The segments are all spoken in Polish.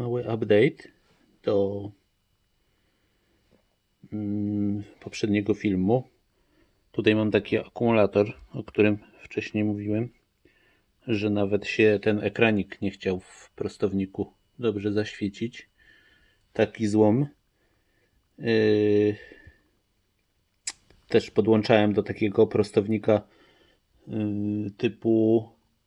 mały update do poprzedniego filmu. Tutaj mam taki akumulator, o którym wcześniej mówiłem, że nawet się ten ekranik nie chciał w prostowniku dobrze zaświecić. Taki złom. Też podłączałem do takiego prostownika typu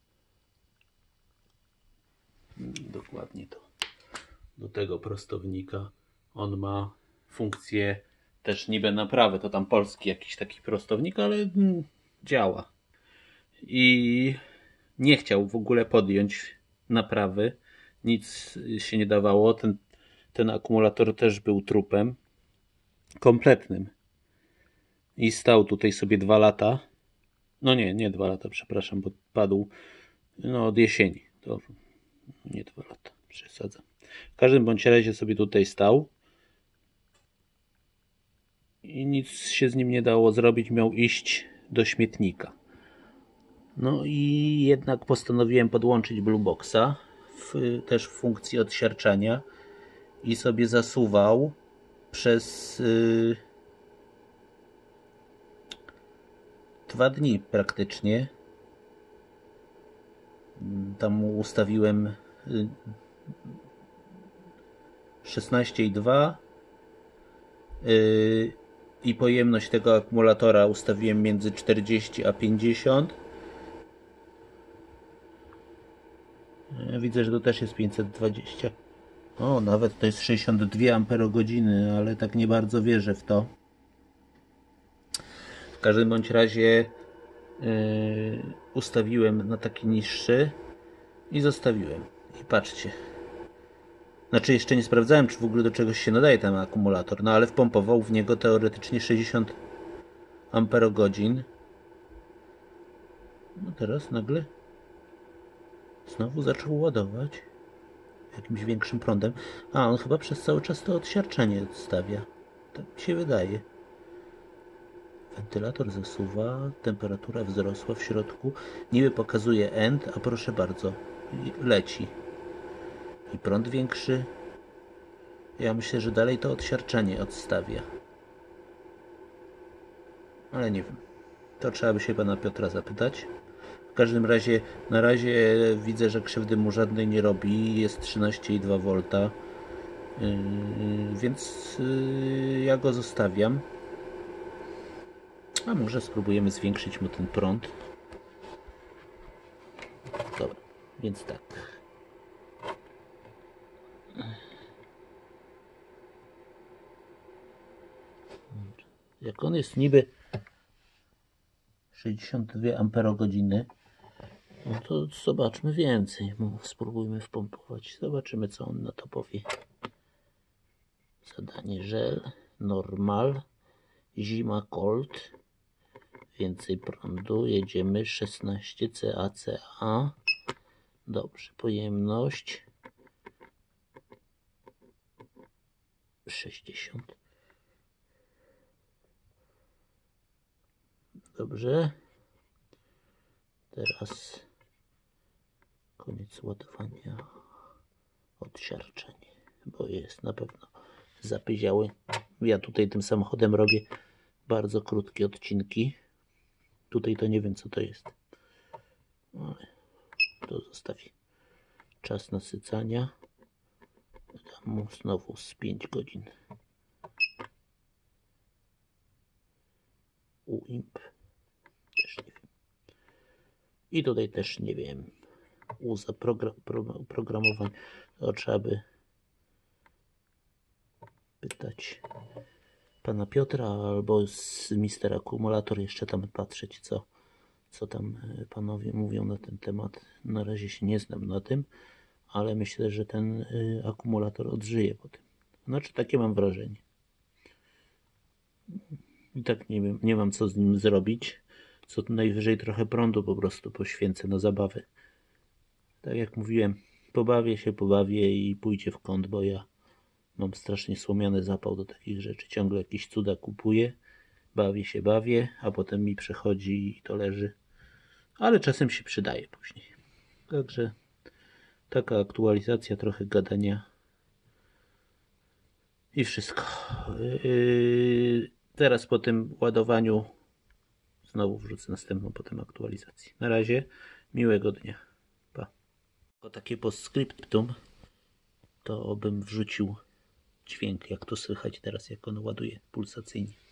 dokładnie to. Do tego prostownika on ma funkcję też niby naprawy. To tam polski jakiś taki prostownik, ale działa. I nie chciał w ogóle podjąć naprawy. Nic się nie dawało. Ten akumulator też był trupem. Kompletnym. I stał tutaj sobie 2 lata. No nie 2 lata, przepraszam, bo padł od jesieni. To nie 2 lata, przesadzam. W każdym bądź razie sobie tutaj stał i nic się z nim nie dało zrobić. Miał iść do śmietnika. No i jednak postanowiłem podłączyć Blueboxa też w funkcji odsiarczania i sobie zasuwał przez 2 dni praktycznie. Tam ustawiłem 16,2 i pojemność tego akumulatora ustawiłem między 40 a 50. Widzę, że to też jest 520. O, nawet to jest 62 amperogodziny, ale tak nie bardzo wierzę w to. W każdym bądź razie ustawiłem na taki niższy i zostawiłem. I patrzcie. Znaczy jeszcze nie sprawdzałem, czy w ogóle do czegoś się nadaje ten akumulator, no ale wpompował w niego teoretycznie 60 amperogodzin. No teraz nagle znowu zaczął ładować jakimś większym prądem. A, on chyba przez cały czas to odsiarczanie odstawia. Tak mi się wydaje. Wentylator zasuwa, temperatura wzrosła w środku. Niby pokazuje end, a proszę bardzo, leci. I prąd większy. Ja myślę, że dalej to odsiarczanie odstawia. Ale nie wiem. To trzeba by się pana Piotra zapytać. W każdym razie na razie widzę, że krzywdy mu żadnej nie robi. Jest 13,2 V. Więc ja go zostawiam. A może spróbujemy zwiększyć mu ten prąd. Dobra, więc tak. Jak on jest niby 62 amperogodziny, no to zobaczmy więcej. Spróbujmy wpompować. Zobaczymy, co on na to powie. Zadanie żel, normal, zima cold, więcej prądu, jedziemy 16 CACA. Dobrze, pojemność 60. Dobrze. Teraz koniec ładowania. Odsiarczenie, bo jest na pewno zapyziały. Ja tutaj tym samochodem robię bardzo krótkie odcinki. Tutaj to nie wiem, co to jest. Ale to zostawię. Czas nasycania. Dam mu znowu z 5 godzin. UIMP. Też nie wiem. I tutaj też nie wiem. Programowanie. To trzeba by pytać pana Piotra albo z Mister Akumulator jeszcze tam patrzeć, co tam panowie mówią na ten temat. Na razie się nie znam na tym, ale myślę, że ten akumulator odżyje po tym. Znaczy takie mam wrażenie. I tak nie wiem, nie mam co z nim zrobić. Co najwyżej trochę prądu po prostu poświęcę na zabawę. Tak jak mówiłem, pobawię i pójdzie w kąt, bo ja mam strasznie słomiany zapał do takich rzeczy. Ciągle jakieś cuda kupuję, bawię, a potem mi przechodzi i to leży. Ale czasem się przydaje później. Także taka aktualizacja, trochę gadania I wszystko. Teraz po tym ładowaniu znowu wrzucę następną potem aktualizację. Na razie, miłego dnia. Pa. O takie postscriptum to bym wrzucił dźwięk, jak to słychać teraz, jak on ładuje pulsacyjnie.